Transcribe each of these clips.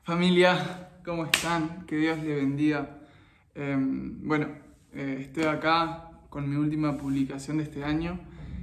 Familia, ¿cómo están? Que Dios les bendiga. Estoy acá con mi última publicación de este año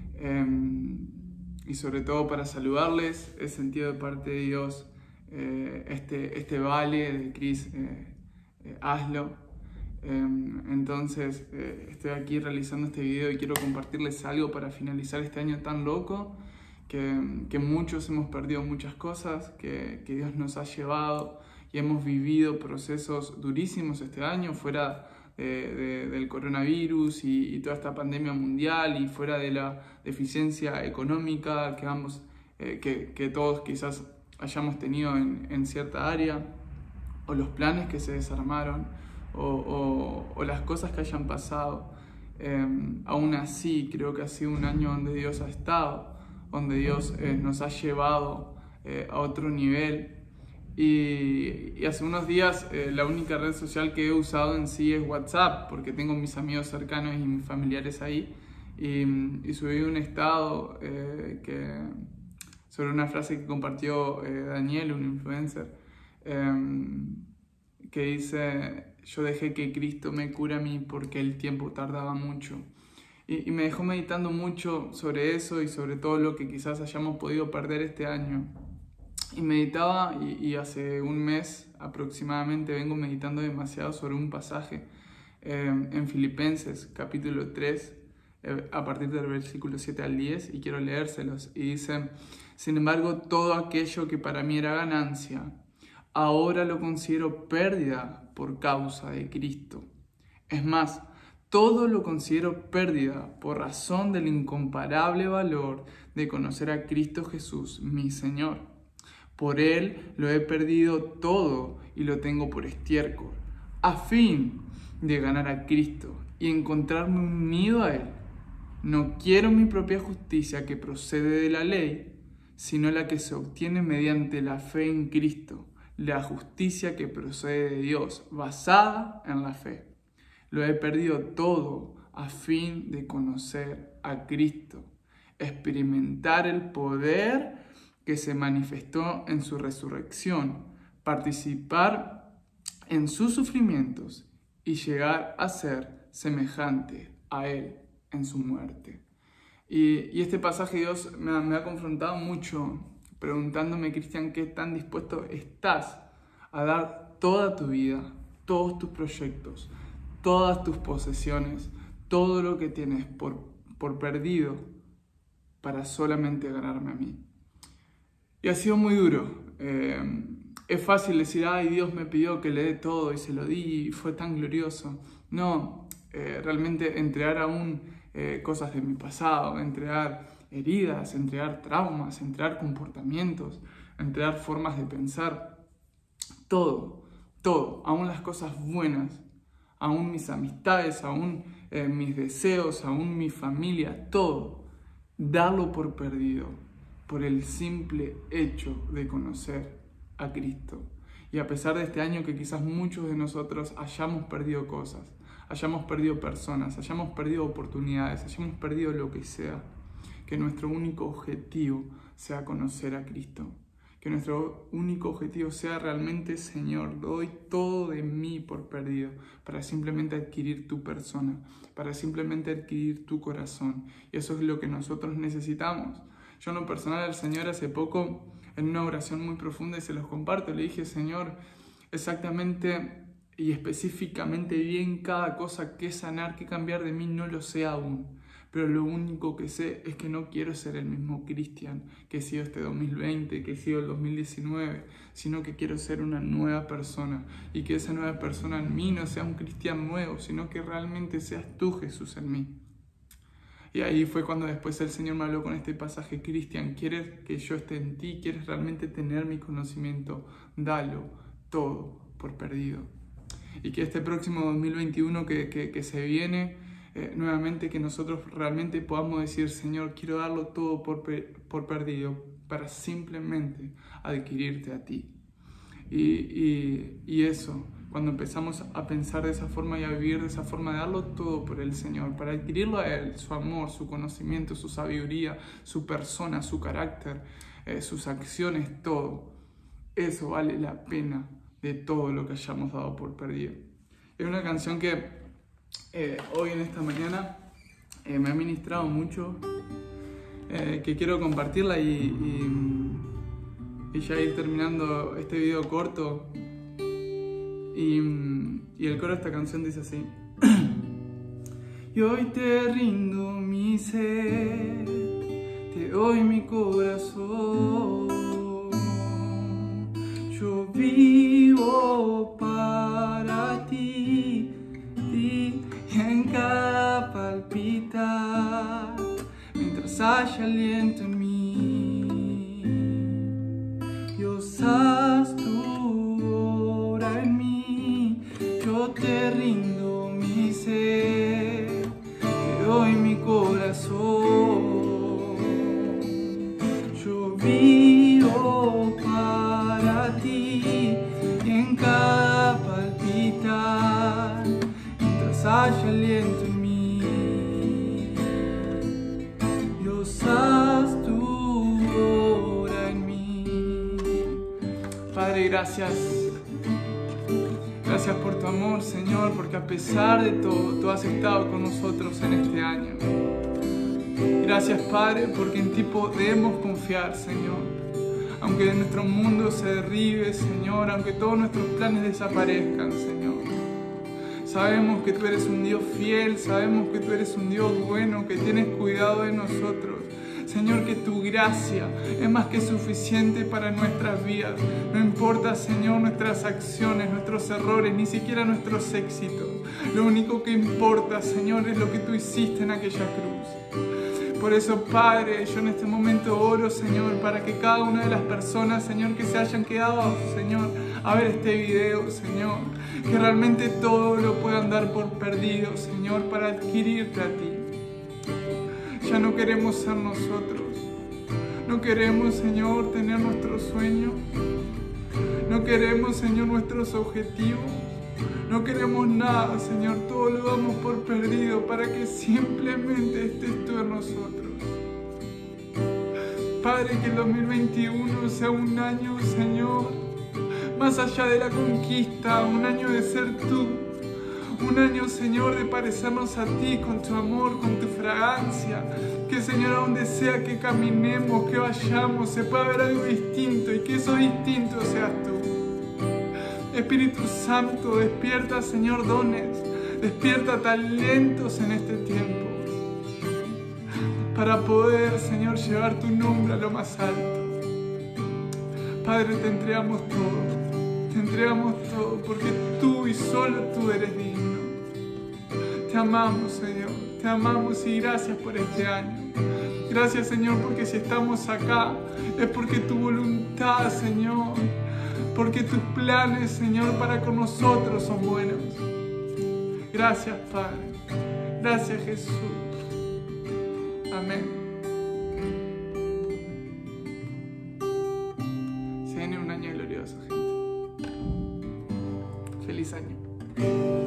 y sobre todo para saludarles. He sentido de parte de Dios este vale de Cris, hazlo. Entonces estoy aquí realizando este video y quiero compartirles algo para finalizar este año tan loco. Que muchos hemos perdido muchas cosas, que Dios nos ha llevado y hemos vivido procesos durísimos este año, fuera del coronavirus y toda esta pandemia mundial y fuera de la deficiencia económica que todos quizás hayamos tenido en cierta área, o los planes que se desarmaron, o las cosas que hayan pasado. Aún así, creo que ha sido un año donde Dios ha estado, donde Dios nos ha llevado a otro nivel. Y hace unos días la única red social que he usado en sí es WhatsApp, porque tengo mis amigos cercanos y mis familiares ahí. Y subí un estado sobre una frase que compartió Daniel, un influencer, que dice: yo dejé que Cristo me cure a mí porque el tiempo tardaba mucho. Y me dejó meditando mucho sobre eso y sobre todo lo que quizás hayamos podido perder este año. Y meditaba, y hace un mes aproximadamente vengo meditando demasiado sobre un pasaje en Filipenses capítulo 3, a partir del versículo 7 al 10, y quiero leérselos. Y dice: sin embargo, todo aquello que para mí era ganancia, ahora lo considero pérdida por causa de Cristo. Es más, todo lo considero pérdida por razón del incomparable valor de conocer a Cristo Jesús, mi Señor. Por Él lo he perdido todo y lo tengo por estiércol, a fin de ganar a Cristo y encontrarme unido a Él. No quiero mi propia justicia que procede de la ley, sino la que se obtiene mediante la fe en Cristo, la justicia que procede de Dios, basada en la fe. Lo he perdido todo a fin de conocer a Cristo, experimentar el poder que se manifestó en su resurrección, participar en sus sufrimientos y llegar a ser semejante a Él en su muerte. Y este pasaje Dios me ha confrontado mucho, preguntándome: Cristian, ¿qué tan dispuesto estás a dar toda tu vida, todos tus proyectos, todas tus posesiones, todo lo que tienes por perdido para solamente ganarme a mí? Y ha sido muy duro. Es fácil decir: ay, Dios me pidió que le dé todo y se lo di y fue tan glorioso. No, realmente entregar aún cosas de mi pasado, entregar heridas, entregar traumas, entregar comportamientos, entregar formas de pensar, todo, aún las cosas buenas, aún mis amistades, aún mis deseos, aún mi familia, todo, darlo por perdido, por el simple hecho de conocer a Cristo. Y a pesar de este año que quizás muchos de nosotros hayamos perdido cosas, hayamos perdido personas, hayamos perdido oportunidades, hayamos perdido lo que sea, que nuestro único objetivo sea conocer a Cristo. Que nuestro único objetivo sea realmente: Señor, doy todo de mí por perdido para simplemente adquirir tu persona, para simplemente adquirir tu corazón. Y eso es lo que nosotros necesitamos. Yo en lo personal al Señor hace poco, en una oración muy profunda, y se los comparto, le dije: Señor, exactamente y específicamente bien cada cosa que sanar, que cambiar de mí, no lo sé aún. Pero lo único que sé es que no quiero ser el mismo Cristian que he sido este 2020, que he sido el 2019, sino que quiero ser una nueva persona, y que esa nueva persona en mí no sea un Cristian nuevo, sino que realmente seas tú, Jesús, en mí. Y ahí fue cuando después el Señor me habló con este pasaje: Cristian, ¿quieres que yo esté en ti? ¿Quieres realmente tener mi conocimiento? Dalo todo por perdido. Y que este próximo 2021 que se viene, nuevamente, que nosotros realmente podamos decir: Señor, quiero darlo todo por perdido para simplemente adquirirte a ti. Y eso, cuando empezamos a pensar de esa forma y a vivir de esa forma, de darlo todo por el Señor, para adquirirlo a Él, su amor, su conocimiento, su sabiduría, su persona, su carácter, sus acciones, todo, eso vale la pena de todo lo que hayamos dado por perdido. Es una canción que hoy en esta mañana me ha ministrado mucho, que quiero compartirla y ya ir terminando este video corto. Y el coro de esta canción dice así: y hoy te rindo mi ser, te doy mi corazón. Yo vivo para ti, y en cada palpitar, mientras haya aliento en mí, Dios, haz tu obra en mí. Yo te rindo mi ser, te doy mi corazón. Yo vivo para ti, y en cada palpitar, mientras haya aliento en mí, Dios, haz tu obra en mí. Padre, gracias. Gracias por tu amor, Señor, porque a pesar de todo, tú has estado con nosotros en este año. Gracias, Padre, porque en ti podemos confiar, Señor. Aunque nuestro mundo se derribe, Señor, aunque todos nuestros planes desaparezcan, Señor. Sabemos que tú eres un Dios fiel, sabemos que tú eres un Dios bueno, que tienes cuidado de nosotros. Señor, que tu gracia es más que suficiente para nuestras vidas. No importa, Señor, nuestras acciones, nuestros errores, ni siquiera nuestros éxitos. Lo único que importa, Señor, es lo que tú hiciste en aquella cruz. Por eso, Padre, yo en este momento oro, Señor, para que cada una de las personas, Señor, que se hayan quedado, Señor, a ver este video, Señor, que realmente todo lo puedan dar por perdido, Señor, para adquirirte a ti. Ya no queremos ser nosotros. No queremos, Señor, tener nuestros sueños. No queremos, Señor, nuestros objetivos. No queremos nada, Señor. Todo lo damos por perdido para que simplemente estés tú en nosotros. Padre, que el 2021 sea un año, Señor, más allá de la conquista, un año de ser tú. Un año, Señor, de parecernos a ti con tu amor, con tu fragancia. Que, Señor, a donde sea que caminemos, que vayamos, se pueda ver algo distinto y que eso distinto seas tú. Espíritu Santo, despierta, Señor, dones, despierta talentos en este tiempo para poder, Señor, llevar tu nombre a lo más alto. Padre, te entregamos todo porque tú y solo tú eres digno. Te amamos, Señor, te amamos y gracias por este año. Gracias, Señor, porque si estamos acá es porque tu voluntad, Señor, porque tus planes, Señor, para con nosotros son buenos. Gracias, Padre. Gracias, Jesús. Amén. Se viene un año glorioso, gente. Feliz año.